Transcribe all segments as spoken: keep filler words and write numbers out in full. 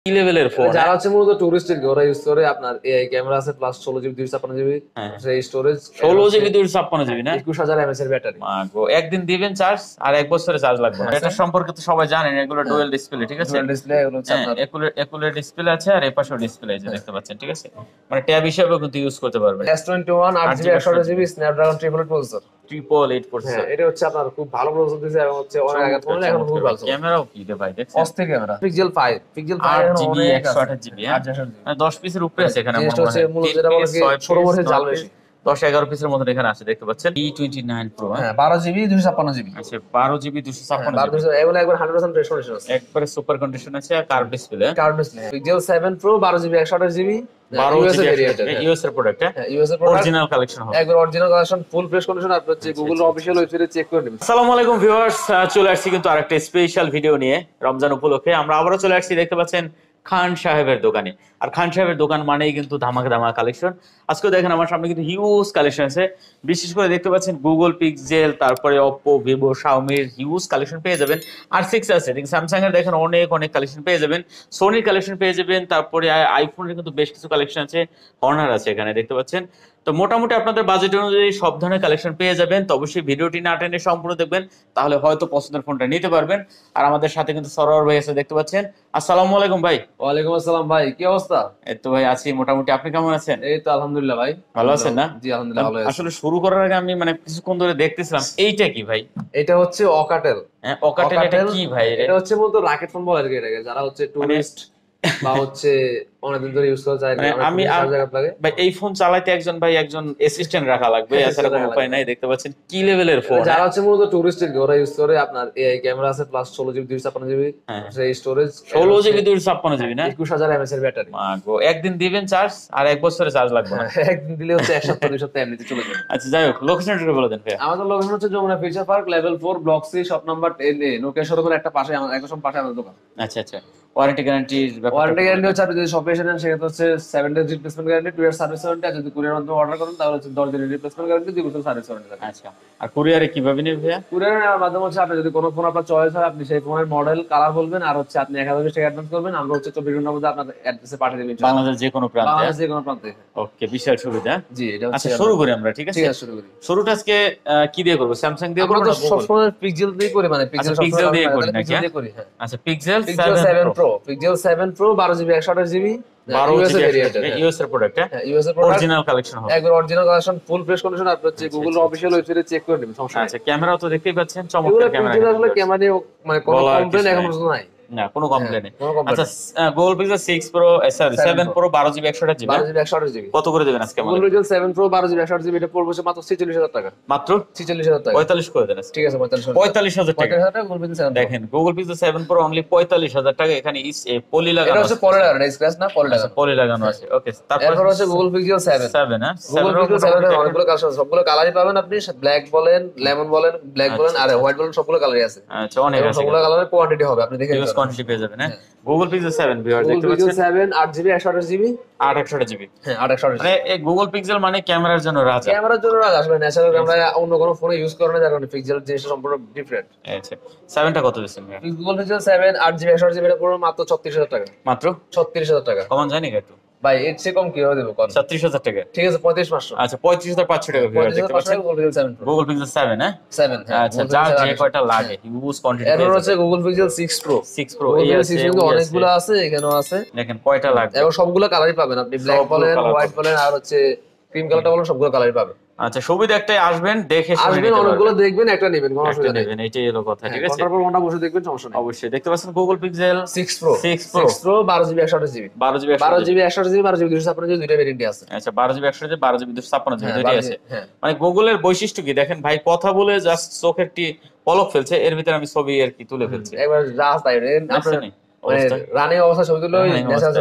কি লেভেলের ফোন যারা হচ্ছে মূলত টুরিস্টের ওরা ইউজ করে আপনার এআই ক্যামেরা আছে প্লাস ষোলো জিবি দুইশো ছাপ্পান্ন জিবি সেই স্টোরেজ ষোলো জিবি দুইশো ছাপ্পান্ন জিবি না একুশ হাজার এমএএচ এর ব্যাটারি মাগো একদিন দিবেন চার্জ আর এক বছরে চার্জ লাগবে না। এটা সম্পর্কে তো সবাই জানেন, এগুলো ডুয়াল ডিসপ্লে, ঠিক আছে? ডুয়াল ডিসপ্লে এগুলো হচ্ছে আপনার একুলের একুলের ডিসপ্লে আছে আর এই পাশেও ডিসপ্লে আছে, দেখতে পাচ্ছেন, ঠিক আছে? মানে ট্যাব হিসেবে কিন্তু ইউজ করতে পারবেন। এস টোয়েন্টি ওয়ান আট জিবি একশো আঠাশ GB Snapdragon triple eight processor triple eight processor. এটা হচ্ছে আপনার খুব ভালো প্রসেসর দিয়েছে এবং হচ্ছে অনেক আগে থেকে এখন খুব ভালো ক্যামেরাও কি রে ভাই, দেখছেন? অস্থির camera pixel five pixel five আট জিবি একশো আঠাশ জিবি মানে দশ পিসের উপরে আছে এখানে। মনে হয় মূলত যেটা বলে কি ছোট বড় জাল বেশি দশ এগারো পিসের মতো এখানে আছে, দেখতে পাচ্ছেন। ই টোয়েন্টি নাইন প্রো, হ্যাঁ বারো জিবি দুইশো ছাপ্পান্ন জিবি আচ্ছা বারো জিবি দুইশো ছাপ্পান্ন জিবি এগুলো একবার একশো পার্সেন্ট ফ্রেশ কন্ডিশন আছে, একবারে সুপার কন্ডিশন আছে। আর curve display, curve display pixel seven pro বারো জিবি একশো আঠাশ জিবি বারো জিবি ইউএস এর প্রোডাক্ট, হ্যাঁ ইউএস এর প্রোডাক্ট অরিজিনাল কালেকশন হবে, একবার original collection full fresh condition. আপনারা হচ্ছে গুগল অফিশিয়াল ওয়েবসাইটে চেক করে নেবেন। আসসালামু আলাইকুম ভিউয়ার্স, চলে আসছি কিন্তু আরেকটা স্পেশাল ভিডিও নিয়ে রমজান উপলক্ষে। আমরা আবারো চলে আসছি, দেখতে পাচ্ছেন, খান সাহেবের দোকানে। আর খান সাহেবের দোকান মানেই কিন্তু ধামাকা ধামাকা কালেকশন। আজকে দেখেন আমার সামনে কিন্তু হিউজ কালেকশন আছে, বিশেষ করে দেখতে পাচ্ছেন গুগল পিক্সেল, তারপরে অপো, ভিভো, শাওমির হিউজ কালেকশন পেয়ে যাবেন। আর সিক্স আছে, স্যামসাং এর দেখেন অনেক অনেক কালেকশন পেয়ে যাবেন, সোনির কালেকশন পেয়ে যাবেন, তারপরে আইফোনের কিন্তু বেশ কিছু কালেকশন আছে, হর্নার আছে এখানে, দেখতে পাচ্ছেন। তো মোটামুটি আপনাদের বাজেট অনুযায়ী সব ধরনের কালেকশন পেয়ে যাবেন। তো অবশ্যই ভিডিওটি না টেনে সম্পূর্ণ দেখবেন, তাহলে হয়তো পছন্দের ফোনটা নিতে পারবেন। আর আমাদের সাথে কিন্তু সরোয়ার ভাই আছে, দেখতে পাচ্ছেন। আসসালামু আলাইকুম ভাই। ওয়ালাইকুম আসসালাম ভাই, কি অবস্থা? এই তো ভাই আছি মোটামুটি, আপনি কেমন আছেন? এই তো আলহামদুলিল্লাহ ভাই, ভালো আছেন না? জি আলহামদুলিল্লাহ ভালো আছি। আসলে শুরু করার আগে আমি মানে কিছুক্ষণ ধরে দেখতেছিলাম, এইটা কি ভাই? এটা হচ্ছে অকাটেল। হ্যাঁ অকাটেল, এটা কি ভাই? এটা হচ্ছে মূলত রাকেট ফোন বলে আর কি, এটাকে যারা হচ্ছে টুরিস্ট বা হচ্ছে অনেকদিন ধরে ইউজ করা যায় না। আমি ভাই এই ফোন চালাতে একজন ভাই একজন অ্যাসিস্ট্যান্ট রাখা লাগবে, এছাড়া কোনো উপায় নাই। দেখতে পাচ্ছেন কি লেভেলের ফোন। যারা হচ্ছে মূলত টুরিস্টের ওরা ইউজ করে আপনার এআই ক্যামেরা আছে প্লাস ষোলো জিবি দুইশো ছাপ্পান্ন জিবি সেই স্টোরেজ ষোলো জিবি দুইশো ছাপ্পান্ন জিবি না একুশ হাজার এমএএচ এর ব্যাটারি। মাগো একদিন দিবেন চার্জ আর এক বছরে চার্জ লাগবে না। একদিন দিলে হচ্ছে এক সপ্তাহ দুই সপ্তাহ এমনিতে চলে যাবে। আচ্ছা যাই হোক, লোকেশনটা বলে দেন ভাই। আমাদের লোকেশন হচ্ছে Jamuna future park level four block C shop number ten A Nokia শোরুমের একটা পাশে আমাদের একদম পাশে আমাদের দোকান। আচ্ছা আচ্ছা, ওয়ারেন্টি গ্যারান্টির ব্যাপার? ওয়ারেন্টি গ্যারান্টি হচ্ছে আপনি যদি শপে এসে নেন সেক্ষেত্রে হচ্ছে seven days replacement guarantee, two year service warranty. আর যদি কুরিয়ার মাধ্যমে অর্ডার করেন তাহলে হচ্ছে দশ দিনের রিপ্লেসমেন্ট গ্যারান্টি, দুই বছর সার্ভিস ওয়ারেন্টি থাকে। আচ্ছা, আর কুরিয়ারে কিভাবে নেবেন ভাইয়া? কুরিয়ারে নেওয়ার মাধ্যমে হচ্ছে আপনি যদি কোনো ফোন আপনার চয়েস হয় আপনি সেই ফোনের মডেল কালার বলবেন আর হচ্ছে আপনি এক হাজার বিশ টাকা অ্যাডভান্স করবেন, আমরা হচ্ছে চব্বিশ ঘন্টার মধ্যে আপনাদের অ্যাড্রেসে পাঠিয়ে দেব বাংলাদেশের যে কোনো প্রান্তে। বাংলাদেশের যে কোনো প্রান্তে। ওকে, বিশাল সুবিধা। জি এটা হচ্ছে। আচ্ছা শুরু করি আমরা, ঠিক আছে? ঠিক আছে শুরু করি। শুরুটা আজকে কি দিয়ে করব? স্যামসাং দিয়ে করব না সব সময় পিক্সেল দিয়ে করি, মানে পিক্সেল পিক্সেল দিয়ে করি নাকি? হ্যাঁ আচ্ছা Pixel seven pro Pixel seven pro বারো জিবি একশো আঠাশ জিবি বারো জিবি ইউএস এর প্রোডাক্ট, হ্যাঁ ইউএস এর প্রোডাক্ট অরিজিনাল কালেকশন হবে, একবার original collection full fresh condition. আপনারা হচ্ছে গুগল অফিশিয়াল ওয়েবসাইটে চেক করে নেবেন, সমস্যা নাই। আচ্ছা ক্যামেরাও তো দেখতেই পাচ্ছেন, চমৎকার ক্যামেরা। আসলে ক্যামেরা নিয়ে মানে কোনো কমপ্লেইন এখন পর্যন্ত নাই, না কোনো কমপ্লেইন নেই। আচ্ছা Google Pixel six pro sorry seven pro বারো জিবি একশো আঠাশ জিবি বারো জিবি একশো আঠাশ জিবি কত করে দেবেন আজকে? গুগল পিক্সেল সেভেন প্রো বারো জিবি একশো আঠাশ জিবি এটা পড়বে মাত্র ছেচল্লিশ হাজার টাকা। মাত্র ছেচল্লিশ হাজার টাকা, পঁয়তাল্লিশ করে দেন। ঠিক আছে পঁয়তাল্লিশ পঁয়তাল্লিশ হাজার টাকা। গুগল পিক্সেল সেভেন দেখেন Google Pixel seven pro only পঁয়তাল্লিশ হাজার টাকা। এখানে পলি লাগানো, এটা হচ্ছে পলি লাগানো, স্ক্র্যাচ না পলি লাগানো, পলি লাগানো আছে। ওকে তারপর হচ্ছে গুগল পিক্সেল সেভেন সেভেন হ্যাঁ গুগল পিক্সেল সেভেন এর অনেকগুলো কালার আছে, সবগুলো কালারই পাবেন আপনি। ব্ল্যাক বলেন, লেমন বলেন, ব্ল্যাক বলেন আর হোয়াইট বলেন, সবগুলো কালারই আছে। আচ্ছা অনেক আছে, সবগুলো কালারের কোয়ান্টিটি হবে, আপনি দেখে নিবেন, কোয়ান্টিটি পেয়ে যাবেন। হ্যাঁ গুগল পিক্সেল সেভেন ভিউয়ার দেখতে পাচ্ছেন পাচ্ছেন, সেভেন আট জিবি একশো আঠাশ জিবি আট একশো আঠাশ জিবি হ্যাঁ আট একশো আঠাশ মানে এই গুগল পিক্সেল মানে ক্যামেরার জন্য রাজা। ক্যামেরার জন্য রাজা, আসলে ন্যাচারাল ক্যামেরা অন্য কোনো ফোনে ইউজ করে না, যার কারণে পিক্সেল জিনিসটা সম্পূর্ণ ডিফারেন্ট। আচ্ছা সেভেন টা কত দিচ্ছেন ভাই? গুগল পিক্সেল সেভেন আট জিবি একশো আঠাশ জিবি এটা পড়বে মাত্র ছত্রিশ হাজার টাকা। মাত্র ছত্রিশ হাজার টাকা কমান যায় নাকি একটু? ভাই এর চেয়ে কম কিভাবে দেবো? ছত্রিশ হাজার টাকা, ঠিক আছে পঁয়ত্রিশ পাঁচশো। আচ্ছা পঁয়ত্রিশ হাজার পাঁচশো টাকা ভিউয়ার দেখতে পাচ্ছেন Google Pixel seven pro Google Pixel seven হ্যাঁ সেভেন হ্যাঁ আচ্ছা যার যে কয়টা লাগে হিউজ কোয়ান্টিটি। এরপর হচ্ছে Google Pixel six pro six pro এই আছে, কিন্তু অনেকগুলো আছে, এখানেও আছে, দেখেন কয়টা লাগবে এবং সবগুলো কালারই পাবেন আপনি, ব্ল্যাক বলেন, হোয়াইট বলেন আর হচ্ছে ক্রিম কালারটা বলেন, সবগুলো কালারই পাবেন। আচ্ছা সুবিধা একটাই, আসবেন দেখে আসবেন অনেকগুলো দেখবেন একটা নেবেন, কোনো অসুবিধা নেই, এটাই হলো কথা, ঠিক আছে? তারপর কোনটা বসে দেখবেন সমস্যা নেই। অবশ্যই দেখতে পাচ্ছেন Google Pixel six pro six pro six pro বারো জিবি একশো আঠাশ জিবি বারো জিবি বারো জিবি একশো আঠাশ জিবি বারো জিবি দুইশো ছাপ্পান্ন জিবি দুইটা ভেরিয়েন্ট আছে। আচ্ছা বারো জিবি একশো জিবি বারো জিবি দুইশো ছাপ্পান্ন জিবি দুইটাই আছে। হ্যাঁ মানে গুগলের বৈশিষ্ট্য কি দেখেন ভাই, কথা বলে জাস্ট চোখের টি পলক ফেলছে, এর ভিতরে আমি ছবি আর কি তুলে ফেলছি একবার রাস তাই আপনার মানে রানিং অবস্থা ছবি তুলে ন্যাচারাল ছবিটাই ওঠে।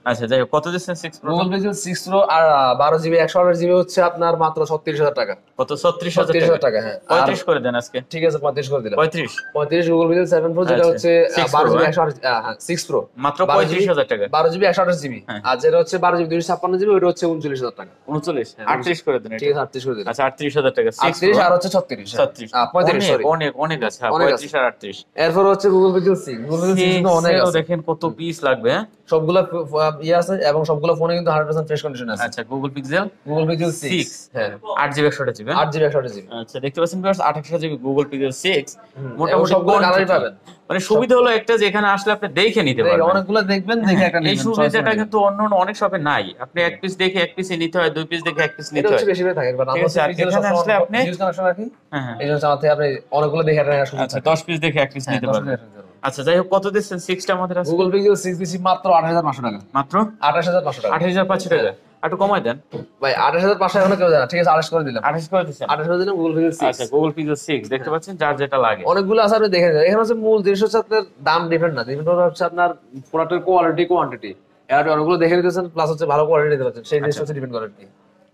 আচ্ছা যাই হোক, কত দিচ্ছেন six pro? Google Pixel six pro আর বারো জিবি একশো আঠাশ জিবি হচ্ছে আপনার মাত্র ছত্রিশ হাজার টাকা। কত? ছত্রিশ হাজার টাকা। হ্যাঁ পঁয়ত্রিশ করে দেন আজকে। ঠিক আছে পঁয়ত্রিশ করে দিলাম। পঁয়ত্রিশ পঁয়ত্রিশ গুগল পিক্সেল সেভেন প্রো যেটা হচ্ছে বারো জিবি একশো আঠাশ, হ্যাঁ সিক্স প্রো মাত্র পঁয়ত্রিশ হাজার টাকা, বারো জিবি একশো আঠাশ জিবি। আর যেটা হচ্ছে বারো জিবি দুইশো ছাপ্পান্ন জিবি ওটা হচ্ছে উনচল্লিশ হাজার টাকা। উনচল্লিশ আটত্রিশ করে দেন। ঠিক আছে আটত্রিশ করে দিলাম। আচ্ছা আটত্রিশ হাজার টাকা, আটত্রিশ আর হচ্ছে ছত্রিশ ছত্রিশ পঁয়ত্রিশ সরি অনেক অনেক আছে। পঁয়ত্রিশ আর আটত্রিশ। এরপর হচ্ছে Google Pixel six. Google Pixel six অনেক আছে, দেখেন কত পিস লাগবে। হ্যাঁ সবগুলো ইয়ে আছে এবং সবগুলো ফোনে কিন্তু হান্ড্রেড পার্সেন্ট ফ্রেশ কন্ডিশন আছে। আচ্ছা Google Pixel Google Pixel six, হ্যাঁ আট জিবি একশো আঠাশ জিবি, আট জিবি একশো আঠাশ জিবি। আচ্ছা দেখতে পাচ্ছেন ভিউয়ার্স আঠাশ জিবি গুগল পিক্সেল সিক্স, মোটামুটি সবগুলো কালারই পাবেন। মানে সুবিধা হলো একটা যে এখানে আসলে আপনি দেখে নিতে পারবেন, অনেকগুলো দেখবেন দেখে একটা এই নেবেন। সুবিধাটা কিন্তু অন্য অনেক শপে নাই। আপনি এক পিস দেখে এক পিসই নিতে হয়, দুই পিস দেখে এক পিস নিতে এটা হয়, হচ্ছে বেশি থাকে। বাট আমরা এখানে আসলে আপনি ইউজ কানেকশন রাখি, হ্যাঁ হ্যাঁ এই জন্য চাইতে আপনি অনেকগুলো দেখে একটা সুবিধা। আচ্ছা দশ পিস দেখে এক পিস নিতে পারবেন। আচ্ছা যাই হোক, কত দিচ্ছেন সিক্সটা আমাদের আছে? গুগল পিক্সেল সিক্স দিছি মাত্র আঠাশ হাজার পাঁচশো টাকা। মাত্র আঠাশ হাজার পাঁচশো টাকা, আঠাশ হাজার পাঁচশো টাকা। একটু কমাই দেন ভাই। আঠাশ হাজার পাঁচশো এখনো কেউ জানা। ঠিক আছে আঠাশ করে দিলাম। আঠাশ করে দিচ্ছেন? আঠাশ করে দিলাম গুগল পিক্সেল সিক্স। আচ্ছা গুগল পিক্সেল সিক্স দেখতে পাচ্ছেন, যার যেটা লাগে অনেকগুলো আছে, আপনি দেখে নেন। এখানে হচ্ছে মূল জিনিস হচ্ছে আপনার দাম ডিফারেন্ট না, ডিফারেন্ট হচ্ছে আপনার প্রোডাক্টের কোয়ালিটি কোয়ান্টিটি। এর অনেকগুলো দেখে নিতেছেন, প্লাস হচ্ছে ভালো কোয়ালিটি দিতে পারছেন, সেই জিনিসটা হচ্ছে ডিপেন্ড করে আর কি।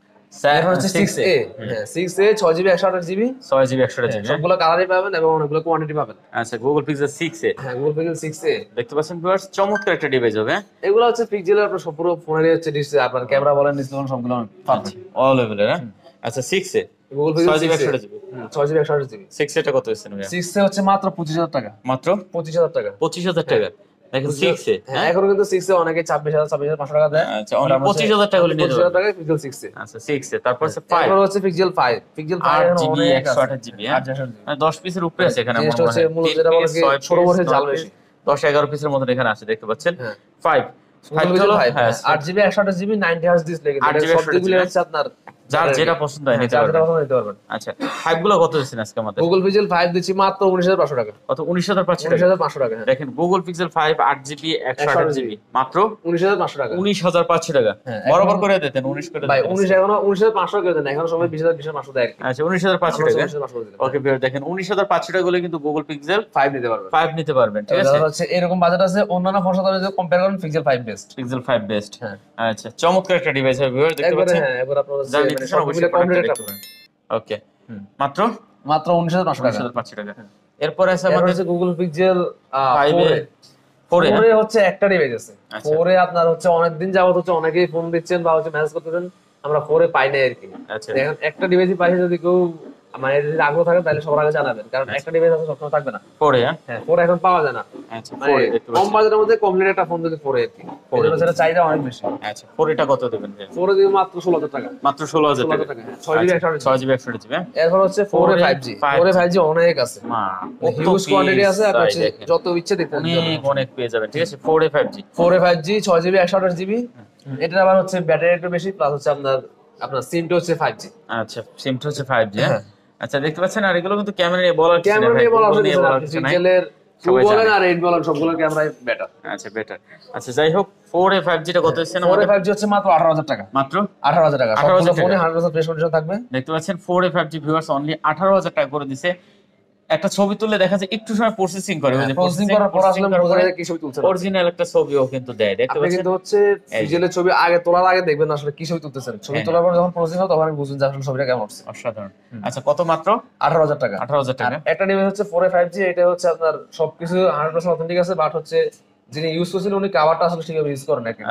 এরপর হচ্ছে সিক্স এ, হ্যাঁ সিক্স এ ছয় জিবি একশো আঠাশ জিবি, ছয় জিবি একশো আঠাশ জিবি সবগুলো কালারই পাবেন এবং অনেকগুলো কোয়ান্টিটি পাবেন। আচ্ছা গুগল পিক্সেল সিক্স এ, হ্যাঁ গুগল পিক্সেল সিক্স এ দেখতে পাচ্ছেন ভিউয়ার্স চমৎকার একটা ডিভাইস হবে। এগুলো হচ্ছে পিক্সেলের আপনার সব পুরো ফোনের হচ্ছে ডিসপ্লে, আপনার ক্যামেরা বলেন ডিসপ্লে বলেন সবগুলো পাবেন অল লেভেলের। হ্যাঁ আচ্ছা সিক্স এ গুগল পিক্সেল ছয় জিবি একশো আঠাশ জিবি, ছয় জিবি একশো আঠাশ জিবি। সিক্স এটা কত হচ্ছে ভাইয়া? সিক্স এ হচ্ছে মাত্র পঁচিশ হাজার টাকা। মাত্র পঁচিশ হাজার টাকা, পঁচিশ হাজার টাকা। দেখেন সিক্স এ, হ্যাঁ এখনো কিন্তু সিক্স এ অনেকে ছাব্বিশ হাজার ছাব্বিশ হাজার পাঁচশো টাকা দেয়। আচ্ছা অনলি পঁচিশ হাজার টাকা হলে নিতে পঁচিশ হাজার পারবেন। টাকা পিক্সেল সিক্স এ। আচ্ছা সিক্স এ, তারপর হচ্ছে ফাইভ, তারপর হচ্ছে পিক্সেল ফাইভ। পিক্সেল ফাইভ আট এর জিবি অনেক একশো আছে, আঠাশ জিবি, আট জিবি একশো আঠাশ জিবি। মানে দশ পিসের উপরে আছে এখানে। জিনিসটা হচ্ছে মূলত যেটা বলে কি ষোলো বছরের জাল বেশি, দশ এগারো পিসের মতো এখানে আছে দেখতে পাচ্ছেন। ফাইভ ফাইভ হলো আট জিবি একশো আঠাশ জিবি নাইনটি হার্টজ ডিসপ্লে, সব দিকগুলো হচ্ছে আপনার যার যেটা পছন্দ হয় নিতে পারবেন। আচ্ছা ফাইভ গুলো কত দিচ্ছেন আজকে আমাদের? গুগল পিক্সেল ফাইভ দিচ্ছি মাত্র উনিশ হাজার পাঁচশো টাকা। কত? উনিশ হাজার পাঁচশো টাকা। উনিশ হাজার পাঁচশো টাকা। দেখেন গুগল পিক্সেল ফাইভ আট জিবি একশো আঠাশ জিবি মাত্র উনিশ হাজার পাঁচশো টাকা। উনিশ হাজার পাঁচশো টাকা বরাবর করে দিতেন। উনিশ করে ভাই উনিশ এখনো উনিশ হাজার পাঁচশো করে দেন, এখন সবাই বিশ হাজার বিশ হাজার পাঁচশো দেয়। আচ্ছা উনিশ হাজার পাঁচশো টাকা। ওকে ভিউয়ার দেখেন উনিশ হাজার পাঁচশো টাকা হলে কিন্তু গুগল পিক্সেল ফাইভ নিতে পারবেন, ফাইভ নিতে পারবেন। ঠিক আছে হচ্ছে এরকম বাজেট আছে অন্যান্য ফোনের সাথে যদি কম্পেয়ার করেন Pixel five best. Pixel five best. আচ্ছা চমৎকার একটা ডিভাইস হবে ভিউয়ার দেখতে পাচ্ছেন। হ্যাঁ এবার আপনারা যারা নিতে চান অবশ্যই কম রেট করবেন। ওকে মাত্র মাত্র উনিশ হাজার পাঁচশো টাকা। উনিশ হাজার পাঁচশো টাকা। এরপর আছে আমাদের হচ্ছে Google Pixel five a. Four a হচ্ছে একটা ডিভাইস আছে। ফোর এ আপনার হচ্ছে অনেকদিন যাবত হচ্ছে অনেকেই ফোন দিচ্ছেন বা হচ্ছে মেসেজ করতেছেন, আমরা ফোর এ পাই না আর কি। আচ্ছা দেখেন একটা ডিভাইসই পাইছে, যদি কেউ মানে যদি আগ্রহ থাকে তাহলে সবার আগে জানাবেন, কারণ একটা ডিভাইস আছে সবসময় থাকবে না। ফোর এ হ্যাঁ ফোর এখন পাওয়া যায় না। আচ্ছা মানে ফোর এ দেখতে কম পাচ্ছেন বাজেটের মধ্যে কমপ্লিট একটা ফোন যদি ফোর এ আর কি, ফোর এর সেটা চাহিদা অনেক বেশি। আচ্ছা ফোর এটা কত দেবেন? ফোর এ দিবে মাত্র ষোলো হাজার টাকা। মাত্র ষোলো হাজার টাকা। ছয় জিবি একশো আঠাশ ছয় জিবি একশো আঠাশ জিবি। এরপর হচ্ছে four a five G. Four a five G অনেক আছে, হিউজ কোয়ান্টিটি আছে, আর হচ্ছে যত ইচ্ছে দেখতে অনেক অনেক পেয়ে যাবেন। ঠিক আছে four a five G. Four a five G ছয় জিবি একশো আঠাশ জিবি। এটা আবার হচ্ছে ব্যাটারি একটু বেশি, প্লাস হচ্ছে আপনার আপনার সিমটা হচ্ছে ফাইভ জি। আচ্ছা সিমটা হচ্ছে ফাইভ জি। আচ্ছা দেখতে পাচ্ছেন, আর এগুলো কিন্তু ক্যামেরা নিয়ে বলার কিছু ক্যামেরা নিয়ে বলার কিছু নাই। পিক্সেলের টু বলেন আর এইট বলেন সবগুলোর ক্যামেরাই বেটার। আচ্ছা বেটার। আচ্ছা যাই হোক ফোর এ ফাইভ জি টা কত হচ্ছে? ফোর এ ফাইভ জি হচ্ছে মাত্র আঠারো হাজার টাকা। মাত্র আঠারো হাজার টাকা। সবগুলো ফোনে হান্ড্রেড পার্সেন্ট ফ্রেশ কন্ডিশন থাকবে। দেখতে পাচ্ছেন four a five G viewers only আঠারো হাজার টাকা করে দিছে। একটা ছবি তুললে দেখা যায় একটু সময় প্রসেসিং করে, ওই যে প্রসেসিং করার পর আসলে বোঝা যায় কি ছবি তুলছেন। অরিজিনাল একটা ছবিও কিন্তু দেয় দেখতে আপনি পাচ্ছেন। কিন্তু হচ্ছে পিক্সেলের ছবি আগে তোলার আগে দেখবেন আসলে কি ছবি তুলতেছেন, ছবি তোলার পর যখন প্রসেসিং হয় তখন বুঝবেন যে আসলে ছবিটা কেমন হচ্ছে। অসাধারণ। আচ্ছা কত? মাত্র আঠারো হাজার টাকা। আঠারো হাজার টাকা। একটা ডিভাইস হচ্ছে ফোর এ ফাইভ জি, এটা হচ্ছে আপনার সবকিছু হান্ড্রেড পার্সেন্ট অথেন্টিক আছে, বাট হচ্ছে যিনি ইউজ করছেন উনি কভারটা আসলে ঠিকভাবে ইউজ করেন নাকি,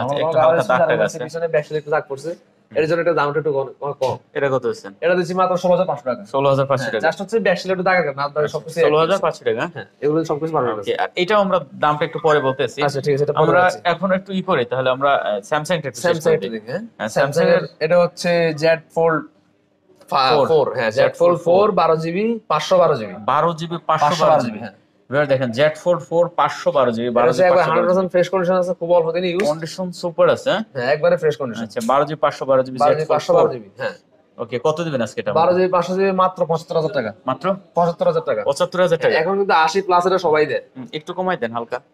পিছনে ব্যাকসাইডে একটু দাগ পড়ছে, এর জন্য এটা দামটা একটু কম। এটা কত হচ্ছে? এটা দিচ্ছি মাত্র ষোলো হাজার পাঁচশো টাকা। ষোলো হাজার পাঁচশো টাকা। জাস্ট হচ্ছে ব্যাকসাইডে একটু দাগ আছে, না আপনারা সবকিছু ষোলো হাজার পাঁচশো টাকা। হ্যাঁ এগুলো সবকিছু পারবেন। ওকে আর এটাও আমরা দামটা একটু পরে বলতেছি। আচ্ছা ঠিক আছে, এটা আমরা এখন একটু ই করি তাহলে আমরা স্যামসাং টা একটু স্যামসাং এর দিকে। হ্যাঁ স্যামসাং এর এটা হচ্ছে জেড ফোল্ড ফোর। হ্যাঁ জেড ফোল্ড ফোর বারো জিবি পাঁচশো বারো জিবি। বারো জিবি পাঁচশো বারো জিবি। হ্যাঁ এবার দেখেন জেড ফোল্ড ফোর পাঁচশো বারো জিবি। বারো GB hundred percent fresh condition আছে, খুব অল্প দিনই ইউজ, কন্ডিশন সুপার আছে। হ্যাঁ একবারে ফ্রেশ কন্ডিশন। আচ্ছা বারো জিবি পাঁচশো বারো জিবি জেড পাঁচশো বারো জিবি। হ্যাঁ ওকে কত দিবেন আজকে এটা? বারো জিবি পাঁচশো জিবি মাত্র পঁচাত্তর হাজার টাকা। মাত্র পঁচাত্তর হাজার টাকা। পঁচাত্তর হাজার টাকা। এখন কিন্তু আশি প্লাস এটা সবাই দেয়, একটু কমাই দেন হালকা।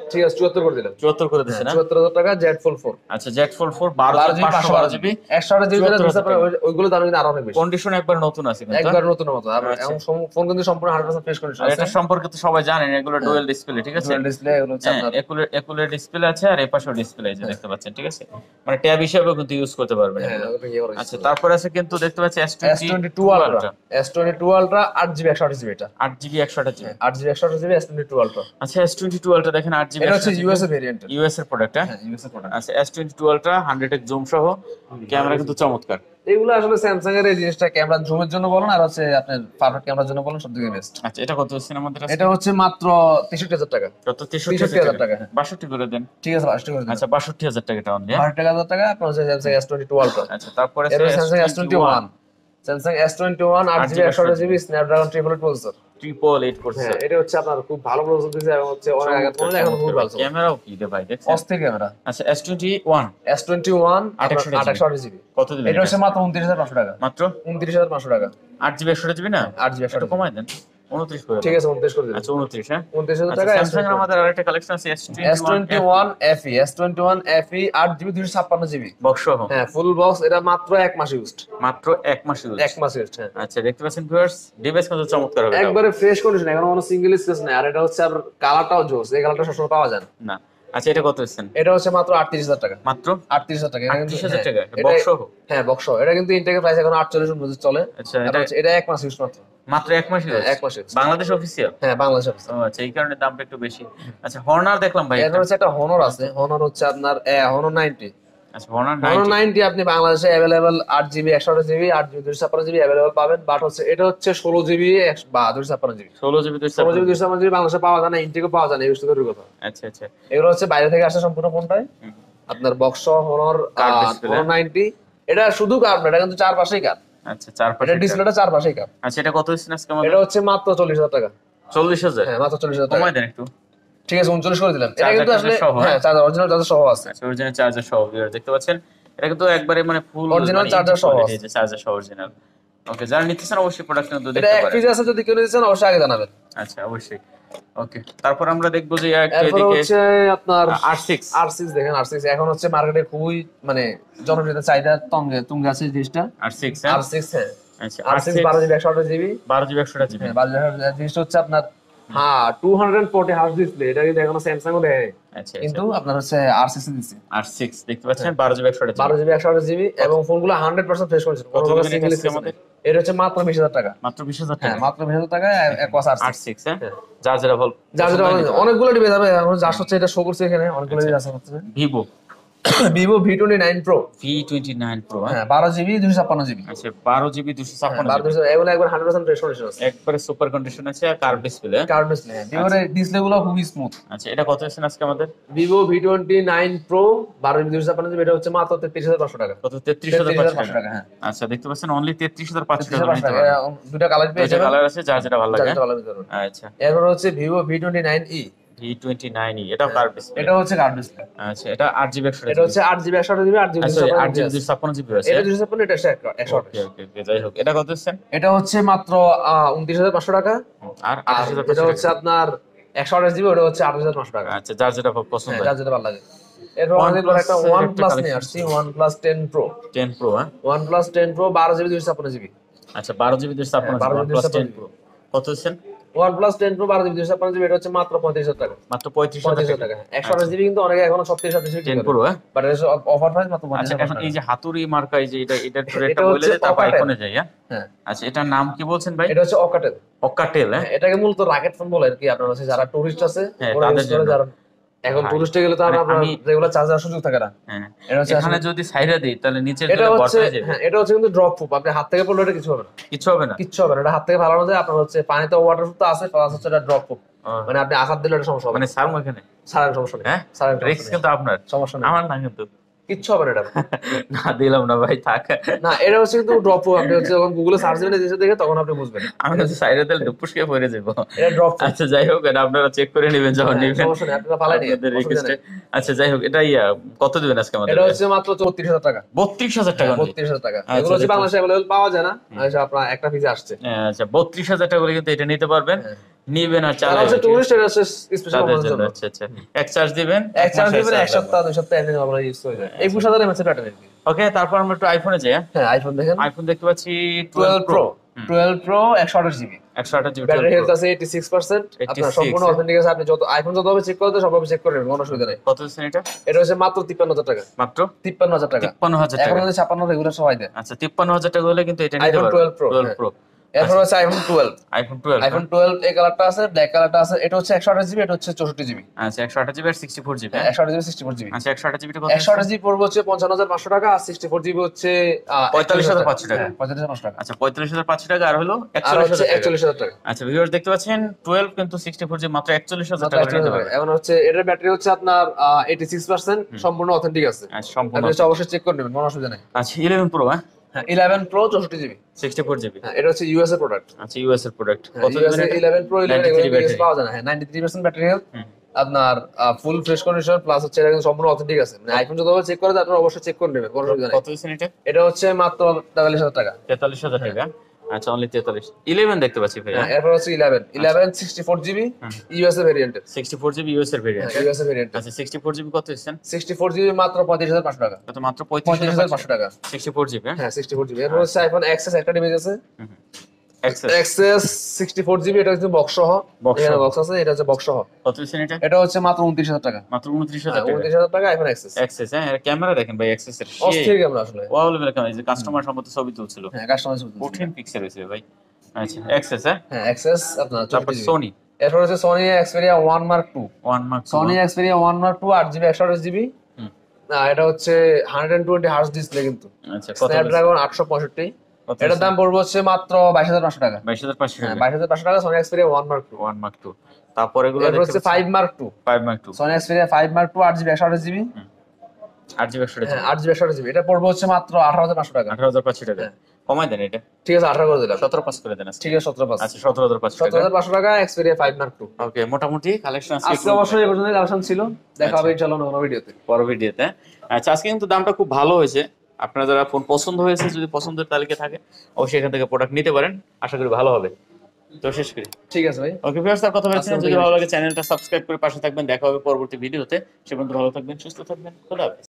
ঠিক আছে চুয়াত্তর করে দিলাম। চুয়াত্তর করে দিছেন না? চুয়াত্তর হাজার টাকা জেড ফোল্ড ফোর। আচ্ছা জেড ফোল্ড ফোর বারো জিবি পাঁচশো বারো জিবি একশো আঠাশ জিবি ওইগুলো দাম কিন্তু আরো অনেক বেশি। কন্ডিশন একবার নতুন আছে কিন্তু একবার নতুন মতো। আর এখন ফোন কিন্তু সম্পূর্ণ একশো পার্সেন্ট ফ্রেশ কন্ডিশন আছে। এটা সম্পর্কে তো সবাই জানেন, এগুলো ডুয়াল ডিসপ্লে, ঠিক আছে? ডুয়াল ডিসপ্লে এগুলো হচ্ছে আপনার একুলের একুলের ডিসপ্লে আছে আর এপাশেও ডিসপ্লে আছে দেখতে পাচ্ছেন, ঠিক আছে? মানে ট্যাব হিসেবে কিন্তু ইউজ করতে পারবেন। আচ্ছা তারপর আছে কিন্তু দেখতে পাচ্ছি S twenty two ultra. S twenty two ultra আট জিবি একশো আঠাশ জিবি এটা। আট জিবি একশো আঠাশ জিবি আট জিবি একশো আঠাশ GB S twenty two ultra. আচ্ছা এস টোয়েন্টি টু আলট্রা দেখেন আট জিবি। এটা হচ্ছে ইউএস এর ভেরিয়েন্ট। ইউএস এর প্রোডাক্ট। হ্যাঁ ইউএস এর প্রোডাক্ট। আচ্ছা S twenty two ultra hundred X zoom সহ ক্যামেরা কিন্তু চমৎকার। এগুলো আসলে স্যামসাং এর এই জিনিসটা ক্যামেরা জুমের জন্য বলেন আর হচ্ছে আপনার পারফেক্ট ক্যামেরার জন্য বলেন সবথেকে বেস্ট। আচ্ছা এটা কত হচ্ছে আমাদের? এটা হচ্ছে মাত্র তেষট্টি হাজার টাকা। কত? তেষট্টি হাজার টাকা। বাষট্টি করে দেন। ঠিক আছে বাষট্টি করে দেন। আচ্ছা বাষট্টি হাজার টাকা অনলি। বাষট্টি হাজার টাকা আপনার হচ্ছে Samsung S twenty two ultra. আচ্ছা তারপরে Samsung S twenty one. Samsung S twenty one আট জিবি একশো আঠাশ GB Snapdragon triple eight processor. Triple eight processor. এটা হচ্ছে আপনার খুব ভালো প্রসেসর দিয়েছে এবং হচ্ছে অনেক আগে থেকে এখন খুব ভালো। ক্যামেরাও কি রে ভাই দেখছেন? অস্থির ক্যামেরা। আচ্ছা S twenty one S twenty one আট একশো আঠাশ জিবি। কত দিবেন? এটা হচ্ছে মাত্র উনত্রিশ হাজার পাঁচশো টাকা। মাত্র উনত্রিশ হাজার পাঁচশো টাকা। আট জিবি একশো জিবি না? আট জিবি একশো কমাই দেন উনত্রিশ করে। ঠিক আছে উনত্রিশ করে দিন। আচ্ছা উনত্রিশ। হ্যাঁ উনত্রিশ হাজার টাকা। স্যামসাং এর আমাদের আরেকটা কালেকশন আছে S twenty one F E. S twenty one F E আট জিবি দুইশো ছাপ্পান্ন জিবি বক্স সহ। হ্যাঁ ফুল বক্স। এটা মাত্র এক মাস ইউজড। মাত্র এক মাস ইউজ। এক মাস ইউজড। হ্যাঁ আচ্ছা দেখতে পাচ্ছেন ভিউয়ার্স ডিভাইস কত চমৎকার হবে। একবারে ফ্রেশ কন্ডিশন, এখন কোনো সিঙ্গেল স্ক্র্যাচ নাই। আর এটা হচ্ছে আর কালারটাও জোস, এই কালারটা সবসময় পাওয়া যায় না। আচ্ছা এটা কত দিচ্ছেন? এটা হচ্ছে মাত্র আটত্রিশ হাজার টাকা। মাত্র আটত্রিশ হাজার টাকা। আটত্রিশ হাজার টাকা বক্স সহ। হ্যাঁ বক্স সহ। এটা কিন্তু ইনটেকের প্রাইস এখন আটচল্লিশ মধ্যে চলে। আচ্ছা এটা এটা এক মাস ইউজ মাত্র। মাত্র এক মাস ইউজ। এক মাস ইউজ। বাংলাদেশ অফিসিয়াল। হ্যাঁ বাংলাদেশ অফিসিয়াল। ও আচ্ছা এই কারণে দামটা একটু বেশি। আচ্ছা হর্নার দেখলাম ভাই। এর হচ্ছে একটা হনর আছে। হনর হচ্ছে আপনার হনর নাইনটি। আচ্ছা হর্নার হনর নাইনটি আপনি বাংলাদেশে अवेलेबल আট জিবি একশো আঠাশ জিবি আট জিবি দুইশো ছাপ্পান্ন জিবি अवेलेबल পাবেন। বাট হচ্ছে এটা হচ্ছে ষোলো জিবি বা দুইশো ছাপ্পান্ন জিবি। ষোলো জিবি দুইশো ছাপ্পান্ন জিবি বাংলাদেশে পাওয়া যায় না, ইনটেকে পাওয়া যায় না, এই বিষয়টার কথা। আচ্ছা আচ্ছা এগুলো হচ্ছে বাইরে থেকে আসা সম্পূর্ণ ফোনটাই আপনার বক্স হনর হনর নাইনটি। এটা শুধু কার্ভ না, এটা কিন্তু চার পাশেই কার্ভ। আচ্ছা চার পাশে এটা ডিসপ্লেটা চার পাশেই কার্ভ। আচ্ছা এটা কত দিচ্ছেন আজকে আমাদের? এটা হচ্ছে মাত্র চল্লিশ হাজার টাকা। চল্লিশ হাজার? হ্যাঁ মাত্র চল্লিশ হাজার টাকা। কমাই দেন একটু। ঠিক আছে উনচল্লিশ করে দিলাম। এটা কিন্তু আসলে হ্যাঁ চার্জার অরিজিনাল চার্জার সহ আছে। আচ্ছা অরিজিনাল চার্জার সহ দেখতে পাচ্ছেন। এটা কিন্তু একবারে মানে ফুল অরিজিনাল চার্জার সহ আছে। এই যে চার্জার সহ অরিজিনাল। ওকে যারা নিতেছেন অবশ্যই প্রোডাক্ট কিন্তু দেখতে পারেন। পারেন। এটা এক পিস আছে, যদি কেউ নিতে চান অবশ্যই আগে জানাবেন। আচ্ছা অবশ্যই। ওকে তারপর আমরা দেখবো যে একটা এদিকে হচ্ছে আপনার আর সিক্স। আর সিক্স দেখেন। আর সিক্স এখন হচ্ছে মার্কেটে খুবই মানে জনপ্রিয়তা চাহিদা তঙ্গে তুঙ্গে আছে জিনিসটা। আর সিক্স। আর সিক্স হ্যাঁ। আচ্ছা আর সিক্স বারো জিবি একশো আঠাশ জিবি। বারো জিবি একশো আঠাশ জিবি। হ্যাঁ বারো জিবি জিনিসটা হচ্ছে আপনার হ্যাঁ দুইশো চল্লিশ হার্জ ডিসপ্লে। এটা কিন্তু এখনো স্যামসাং ও দেয়। আচ্ছা কিন্তু আপনার হচ্ছে আর সিক্স দিচ্ছে। আর সিক্স দেখতে পাচ্ছেন বারো জিবি একশো আঠাশ বারো জিবি একশো আঠাশ জিবি এবং ফোনগুলো একশো পার্সেন্ট ফ্রেশ কন্ডিশন। কোনো রকম সিঙ্গেল স্ক্র্যাচ নেই। এটা হচ্ছে মাত্র বিশ হাজার টাকা। মাত্র বিশ হাজার টাকা। হ্যাঁ মাত্র বিশ হাজার টাকা এক ওয়াস আর সিক্স। হ্যাঁ যার যেটা বল যার যেটা অনেকগুলো ডিভাইস হবে। এখন যা হচ্ছে এটা শো করছে এখানে অনেকগুলো ডিভাইস আছে। Vivo Vivo V twenty nine pro. V twenty nine pro হ্যাঁ বারো জিবি দুইশো ছাপ্পান্ন জিবি। আচ্ছা বারো জিবি দুইশো ছাপ্পান্ন জিবি। এগুলো একবার একশো পার্সেন্ট ফ্রেশ কন্ডিশন আছে। একবারে সুপার কন্ডিশন আছে আর কার্ভ ডিসপ্লে। Curve display. ভিভোর ডিসপ্লেগুলো খুবই স্মুথ। আচ্ছা এটা কত আছে আজকে আমাদের? Vivo V twenty nine pro বারো জিবি দুইশো ছাপ্পান্ন জিবি। এটা হচ্ছে মাত্র তেত্রিশ হাজার পাঁচশো টাকা। কত? তেত্রিশ হাজার পাঁচশো টাকা। হ্যাঁ আচ্ছা দেখতে পাচ্ছেন অনলি তেত্রিশ হাজার পাঁচশো টাকা। দুটো কালার পেয়ে যাবেন। কালার আছে যার যেটা ভালো লাগে। আচ্ছা এরপর হচ্ছে Vivo V twenty nine E. V twenty nine E এটাও কার্ভ ডিসপ্লে। এটা হচ্ছে কার্ভ ডিসপ্লে। আচ্ছা এটা আট জিবি একশো। এটা হচ্ছে আট জিবি একশো আঠাশ জিবি আট জিবি দুইশো ছাপ্পান্ন জিবি আছে। এটা দুইশো ছাপ্পান্ন এটা একশো। ওকে ওকে ওকে যাই হোক এটা কত দিচ্ছেন? এটা হচ্ছে মাত্র উনত্রিশ হাজার পাঁচশো টাকা। আর আঠাশ হাজার এটা হচ্ছে আপনার একশো আঠাশ জিবি। ওটা হচ্ছে আঠাশ হাজার পাঁচশো টাকা। আচ্ছা যার যেটা পছন্দ যার যেটা ভালো লাগে। এরপর আমাদের একটা OnePlus নিয়ে আসছি OnePlus ten pro. Ten pro হ্যাঁ OnePlus টেন প্রো বারো জিবি দুইশো ছাপ্পান্ন জিবি। আচ্ছা বারো জিবি দুইশো ছাপ্পান্ন জিবি OnePlus টেন প্রো কত দিচ্ছেন? OnePlus টেন প্রো বারো জিবি দুইশো ছাপ্পান্ন জিবি। এটা হচ্ছে মাত্র পঁয়ত্রিশ হাজার টাকা। মাত্র পঁয়ত্রিশ হাজার টাকা। একশো আঠাশ জিবি কিন্তু অনেকে এখনো ছত্রিশ হাজার টেন প্রো হ্যাঁ বাট এটা অফার প্রাইস মাত্র পঁয়ত্রিশ হাজার টাকা। এখন এই যে হাতুড়ি মার্কা এই যে এটা এটার রেটটা বলে দেন তারপর আইফোনে যাই। হ্যাঁ আচ্ছা এটার নাম কি বলছেন ভাই? এটা হচ্ছে অকাটেল। অকাটেল হ্যাঁ এটাকে মূলত রকেট ফোন বলে আর কি। আপনারা হচ্ছে যারা টুরিস্ট আছে তাদের জন্য। যারা এখন টুরিস্টে গেলে তো আমরা রেগুলার চার্জার সুযোগ থাকে না। হ্যাঁ এখানে যদি সাইরা দেই তাহলে নিচের এটা হচ্ছে হ্যাঁ এটা হচ্ছে কিন্তু ড্রপ প্রুফ। আপনি হাত থেকে পড়লে এটা কিছু হবে না। কিছু হবে না। কিছু হবে না। এটা হাত থেকে ফালানো যায়। আপনার হচ্ছে পানিতে ওয়াটারপ্রুফ তো আছে প্লাস হচ্ছে এটা ড্রপ প্রুফ। মানে আপনি আঘাত দিলে এটা সমস্যা হবে মানে সারমো এখানে সারার সমস্যা নেই। হ্যাঁ সারার রিস্ক কিন্তু আপনার সমস্যা নেই। আমার না কিন্তু কিচ্ছু হবে না এটা। না দিলাম না ভাই থাক। না এটা হচ্ছে কিন্তু ড্রপ প্রুফ। আপনি হচ্ছে যখন গুগলে সার্চ দিবেন এই জিনিস দেখে তখন আপনি বুঝবেন। আমি হচ্ছে সাইডে দিলে ডুপুস খেয়ে পড়ে যাব। এটা ড্রপ প্রুফ। আচ্ছা যাই হোক এটা আপনারা চেক করে নেবেন যখন নেবেন। সমস্যা নেই আপনারা ফালাই নিয়ে রিকোয়েস্টে। আচ্ছা যাই হোক এটা ইয়া কত দিবেন আজকে আমাদের? এটা হচ্ছে মাত্র বত্রিশ হাজার টাকা। বত্রিশ হাজার টাকা। বত্রিশ হাজার টাকা। এগুলো হচ্ছে বাংলাদেশে अवेलेबल পাওয়া যায় না। আচ্ছা আপনারা একটা পিস আসছে। আচ্ছা বত্রিশ হাজার টাকা করে কিন্তু এটা নিতে পারবেন। নিবেন আর চালাবেন আচ্ছা টুরিস্ট এর আছে স্পেশাল মডেলের জন্য আচ্ছা আচ্ছা এক চার্জ দিবেন এক চার্জ দিবেন এক সপ্তাহ দুই সপ্তাহ এমনি আমরা ইউজ করে যায় একুশ হাজার এমএএইচ এর ব্যাটারি ওকে তারপর আমরা একটু আইফোনে যাই হ্যাঁ আইফোন দেখেন আইফোন দেখতে পাচ্ছি টুয়েলভ প্রো টুয়েলভ প্রো একশো আঠাশ জিবি একশো আঠাশ জিবি ব্যাটারি হেলথ আছে eighty six percent আপনার সম্পূর্ণ অথেন্টিক আছে আপনি যত আইফোন যতভাবে চেক করতে সবভাবে চেক করে নেবেন কোনো অসুবিধা নেই কত আছে এটা এটা হচ্ছে মাত্র তিপ্পান্ন হাজার টাকা মাত্র তিপ্পান্ন হাজার টাকা তিপ্পান্ন হাজার টাকা এখন হচ্ছে ছাপ্পান্ন রেগুলার সবাই দেয় আচ্ছা তিপ্পান্ন হাজার টাকা হলে কিন্তু এটা নিতে আইফোন পারবেন টুয়েলভ প্রো টুয়েলভ প্রো এরপর হচ্ছে iPhone twelve iPhone twelve iPhone twelve এই কালারটা আছে ব্ল্যাক কালারটা আছে এটা হচ্ছে একশো আঠাশ জিবি এটা হচ্ছে চৌষট্টি জিবি আচ্ছা একশো আঠাশ জিবি আর সিক্সটি ফোর জিবি একশো আঠাশ জিবি সিক্সটি ফোর জিবি আচ্ছা একশো আঠাশ জিবি কত একশো আঠাশ জিবি পড়বে হচ্ছে পঞ্চান্ন হাজার পাঁচশো টাকা আর সিক্সটি ফোর জিবি হচ্ছে পঁয়তাল্লিশ হাজার পাঁচশো টাকা পঁয়তাল্লিশ হাজার পাঁচশো টাকা আচ্ছা পঁয়তাল্লিশ হাজার পাঁচশো টাকা আর হলো আর হচ্ছে একচল্লিশ হাজার টাকা আচ্ছা ভিউয়ার্স দেখতে পাচ্ছেন টুয়েলভ কিন্তু সিক্সটি ফোর জিবি মাত্র একচল্লিশ হাজার টাকা নিতে পারবেন এখন হচ্ছে এটার ব্যাটারি হচ্ছে আপনার eighty six percent সম্পূর্ণ অথেন্টিক আছে আচ্ছা সম্পূর্ণ আপনি অবশ্যই চেক করে নেবেন কোনো অসুবিধা নেই আচ্ছা ইলেভেন প্রো হ্যাঁ হ্যাঁ ইলেভেন প্রো চৌষট্টি জিবি সিক্সটি ফোর জিবি হ্যাঁ এটা হচ্ছে ইউএস এর প্রোডাক্ট আচ্ছা ইউএস এর প্রোডাক্ট কত ইলেভেন প্রো ইলেভেন এগুলো পাওয়া যায় না হ্যাঁ ninety three percent battery health আপনার ফুল ফ্রেশ কন্ডিশন প্লাস হচ্ছে এটা কিন্তু সম্পূর্ণ অথেন্টিক আছে মানে আইফোন যতভাবে চেক করে আপনারা অবশ্যই চেক করে নেবেন কোনো অসুবিধা নেই কত হইছে এটা এটা হচ্ছে মাত্র তেতাল্লিশ হাজার টাকা তেতাল্লিশ হাজার টাকা আচ্ছা অনলি তেতাল্লিশ ইলেভেন দেখতে পাচ্ছি ভাই হ্যাঁ এরপর হচ্ছে eleven eleven sixty four GB US এর variant sixty four GB US এর ভেরিয়েন্ট ইউএস এর ভেরিয়েন্ট আচ্ছা সিক্সটি ফোর জিবি কত হইছেন সিক্সটি ফোর জিবি মাত্র পঁয়ত্রিশ হাজার পাঁচশো টাকা কত মাত্র পঁয়ত্রিশ হাজার পাঁচশো টাকা সিক্সটি ফোর জিবি হ্যাঁ সিক্সটি ফোর জিবি এরপর হচ্ছে আইফোন এক্সএস একটা ডিভাইস আছে XS XS sixty four GB এটা হচ্ছে বক্স সহ এখানে বক্স আছে এটা হচ্ছে বক্স সহ কত হইছেন এটা এটা হচ্ছে মাত্র উনত্রিশ হাজার টাকা মাত্র উনত্রিশ হাজার টাকা উনত্রিশ হাজার টাকা আইফোন এক্সএস এক্সেস হ্যাঁ এর ক্যামেরা দেখেন ভাই এক্সেস এর অস্থির ক্যামেরা আসলে ওয়াও লেভেল ক্যামেরা যে কাস্টমার সম্মত ছবি তুলছিল হ্যাঁ কাস্টমার ছবি কঠিন পিক্সেল হইছে ভাই আচ্ছা এক্সেস হ্যাঁ হ্যাঁ এক্সএস আপনার তারপর সোনি এরপর হচ্ছে Sony Xperia one mark two one mark Sony Xperia one mark two আট জিবি একশো আঠাশ জিবি না এটা হচ্ছে একশো বিশ হার্জ ডিসপ্লে কিন্তু আচ্ছা কত স্ন্যাপড্রাগন আটশো পঁয়ষট্টি এটার দাম পড়বে হচ্ছে মাত্র বাইশ হাজার পাঁচশো টাকা বাইশ হাজার পাঁচশো টাকা বাইশ হাজার পাঁচশো টাকা Sony Xperia one mark two one mark two তারপরে এগুলো এরপর হচ্ছে five mark two five mark two Sony Xperia five mark two আট জিবি একশো আঠাশ জিবি আট জিবি একশো হ্যাঁ আট জিবি একশো আঠাশ জিবি এটা পড়বে হচ্ছে মাত্র আঠারো হাজার পাঁচশো টাকা আঠারো হাজার পাঁচশো টাকা কমাই দেন এটা ঠিক আছে আঠারো করে দিলাম সতেরো পাঁচ করে দেন ঠিক আছে সতেরো পাঁচ আচ্ছা সতেরো হাজার পাঁচশো সতেরো টাকা হাজার পাঁচশো টাকা Xperia five mark two okay মোটামুটি কালেকশন আজকে অবশ্যই এই পর্যন্ত কালেকশন ছিল দেখা হবে ইনশাআল্লাহ অন্য ভিডিওতে পরের ভিডিওতে আচ্ছা আজকে কিন্তু দামটা খুব ভালো হয়েছে আপনারা যারা ফোন পছন্দ হয়েছে যদি পছন্দের তালিকা থাকে অবশ্যই এখান থেকে প্রোডাক্ট নিতে পারেন আশা করি ভালো হবে তো শেষ করি ঠিক আছে ভাই ওকে ভিউয়ার্স তার কথা বলছেন যদি ভালো লাগে চ্যানেলটা সাবস্ক্রাইব করে পাশে থাকবেন দেখা হবে পরবর্তী ভিডিওতে সে পর্যন্ত ভালো থাকবেন সুস্থ থাকবেন খোদা হাফেজ